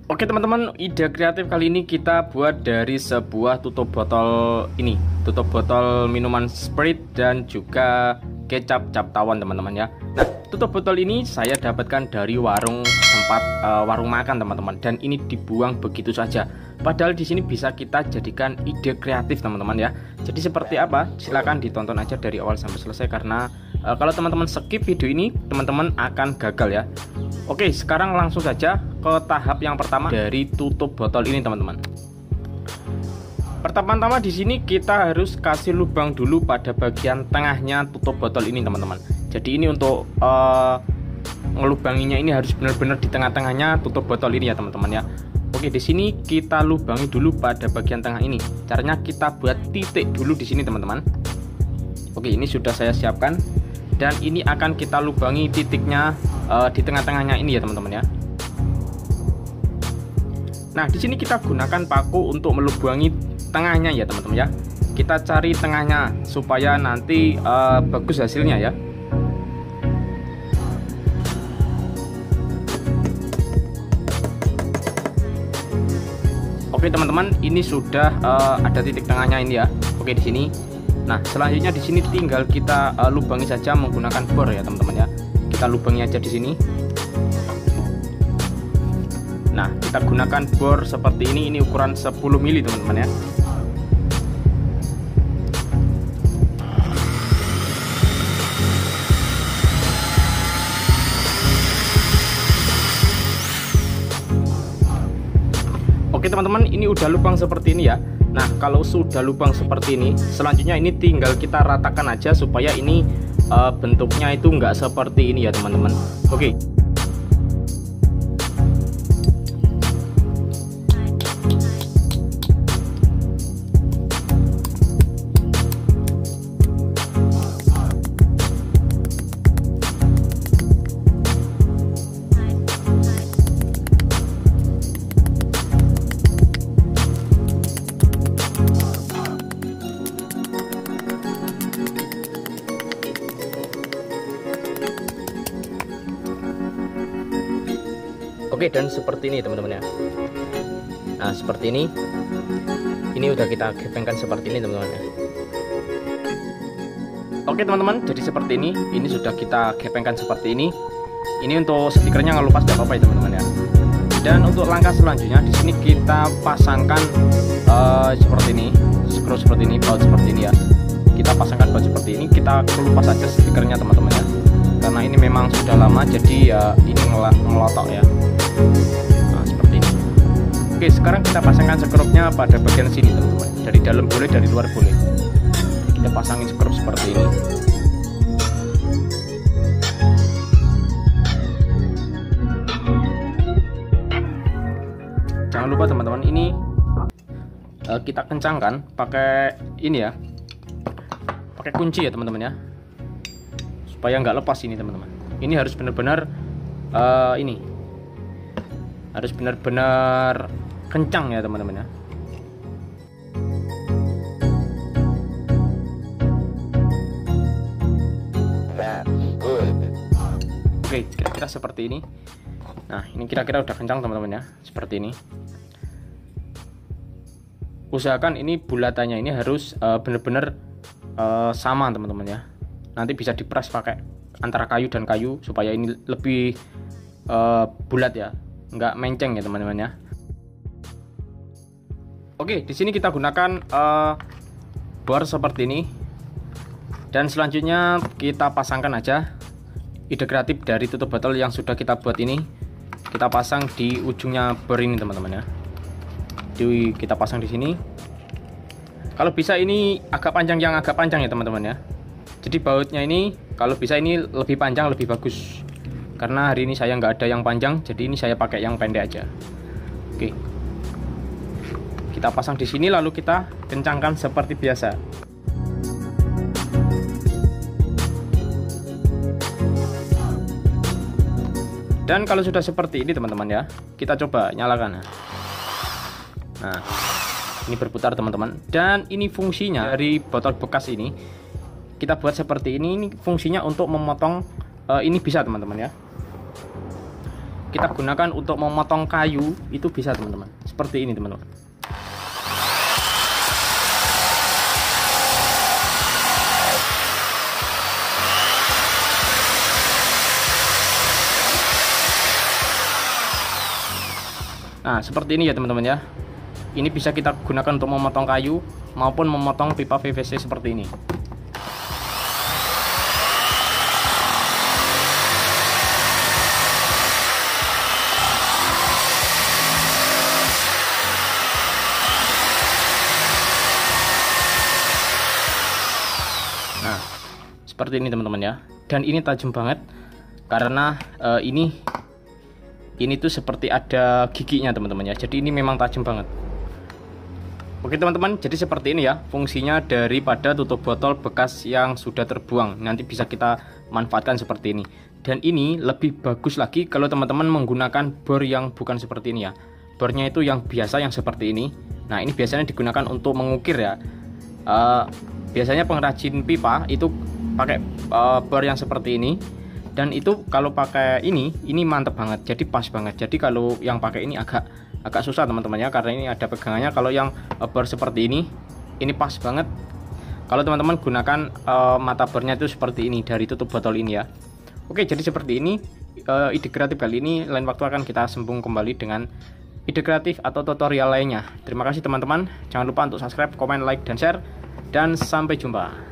Oke teman-teman, ide kreatif kali ini kita buat dari sebuah tutup botol ini, tutup botol minuman Sprite dan juga kecap cap tawon teman-teman ya. Nah, tutup botol ini saya dapatkan dari warung tempat warung makan teman-teman, dan ini dibuang begitu saja. Padahal di sini bisa kita jadikan ide kreatif teman-teman ya. Jadi seperti apa? Silahkan ditonton aja dari awal sampai selesai, karena kalau teman-teman skip video ini teman-teman akan gagal ya. Oke, sekarang langsung saja ke tahap yang pertama dari tutup botol ini teman-teman. Pertama-tama di sini kita harus kasih lubang dulu pada bagian tengahnya tutup botol ini teman-teman. Jadi ini untuk ngelubanginya ini harus benar-benar di tengah-tengahnya tutup botol ini ya teman-teman ya. Oke, di sini kita lubangi dulu pada bagian tengah ini. Caranya kita buat titik dulu di sini teman-teman. Oke, ini sudah saya siapkan, dan ini akan kita lubangi titiknya di tengah-tengahnya ini ya teman-teman ya. Nah, di sini kita gunakan paku untuk melubangi tengahnya ya teman-teman ya. Kita cari tengahnya supaya nanti bagus hasilnya ya. Oke teman-teman, ini sudah ada titik tengahnya ini ya. Oke di sini. Nah, selanjutnya di sini tinggal kita lubangi saja menggunakan bor ya teman-teman ya. Kita lubangi aja di sini. Nah, kita gunakan bor seperti ini ukuran 10 mili teman-teman ya. Oke teman-teman, ini udah lubang seperti ini ya. Nah, kalau sudah lubang seperti ini, selanjutnya ini tinggal kita ratakan aja supaya ini bentuknya itu enggak seperti ini ya teman-teman. Oke. Oke, dan seperti ini teman-teman ya. Nah, seperti ini udah kita gepengkan seperti ini teman-teman ya. Oke teman-teman, jadi seperti ini sudah kita gepengkan seperti ini. Ini untuk stikernya nggak lupas, tidak apa-apa ya teman-teman ya. Dan untuk langkah selanjutnya di sini kita pasangkan seperti ini, screw seperti ini, baut seperti ini ya. Kita pasangkan baut seperti ini, kita kelupas saja stikernya teman-teman ya. Karena ini memang sudah lama, jadi ya ini ngelotok ya. Nah, seperti ini. Oke, sekarang kita pasangkan skrupnya pada bagian sini teman-teman. Dari dalam boleh, dari luar boleh. Kita pasangin skrup seperti ini. Jangan lupa teman-teman, ini kita kencangkan pakai ini ya, pakai kunci ya teman-teman ya, supaya nggak lepas ini teman-teman. Ini harus benar-benar ini harus benar-benar kencang ya teman-teman ya. Oke, kira-kira seperti ini. Nah, ini kira-kira udah kencang teman-teman ya, seperti ini. Usahakan ini bulatannya ini harus benar-benar sama teman-teman ya. Nanti bisa diperas pakai antara kayu dan kayu supaya ini lebih bulat ya, nggak menceng ya teman-teman ya. Oke, di sini kita gunakan bor seperti ini, dan selanjutnya kita pasangkan aja ide kreatif dari tutup botol yang sudah kita buat ini. Kita pasang di ujungnya bor ini teman-teman ya. Jadi kita pasang di sini. Kalau bisa ini agak panjang, yang agak panjang ya teman-teman ya. Jadi bautnya ini kalau bisa ini lebih panjang lebih bagus. Karena hari ini saya nggak ada yang panjang, jadi ini saya pakai yang pendek aja. Oke. Kita pasang di sini, lalu kita kencangkan seperti biasa. Dan kalau sudah seperti ini teman-teman ya, kita coba nyalakan. Nah, ini berputar teman-teman. Dan ini fungsinya dari botol bekas ini, kita buat seperti ini fungsinya untuk memotong ini bisa teman-teman ya. kita gunakan untuk memotong kayu itu bisa teman-teman, seperti ini teman-teman. Nah seperti ini ya teman-teman ya. Ini bisa kita gunakan untuk memotong kayu maupun memotong pipa PVC seperti ini. Nah, seperti ini teman-teman ya. Dan ini tajam banget karena ini tuh seperti ada giginya teman-teman ya. Jadi ini memang tajam banget. Oke teman-teman, jadi seperti ini ya fungsinya daripada tutup botol bekas yang sudah terbuang. Nanti bisa kita manfaatkan seperti ini. Dan ini lebih bagus lagi kalau teman-teman menggunakan bor yang bukan seperti ini ya. Bornya itu yang biasa, yang seperti ini. Nah ini biasanya digunakan untuk mengukir ya. Biasanya pengrajin pipa itu pakai bor yang seperti ini. Dan itu kalau pakai ini mantep banget, jadi pas banget. Jadi kalau yang pakai ini agak susah teman-teman ya, karena ini ada pegangannya. Kalau yang bor seperti ini pas banget. Kalau teman-teman gunakan mata bornya itu seperti ini dari tutup botol ini ya. Oke, jadi seperti ini ide kreatif kali ini. Lain waktu akan kita sambung kembali dengan ide kreatif atau tutorial lainnya. Terima kasih teman-teman. Jangan lupa untuk subscribe, komen, like, dan share. Dan sampai jumpa.